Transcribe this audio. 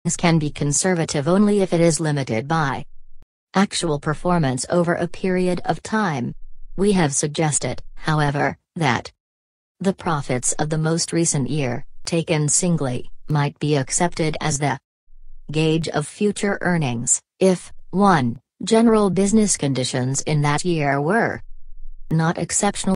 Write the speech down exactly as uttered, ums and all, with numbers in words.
can be conservative only if it is limited by actual performance over a period of time. We have suggested, however, that the profits of the most recent year, taken singly, might be accepted as the gauge of future earnings, if, one, general business conditions in that year were not exceptional.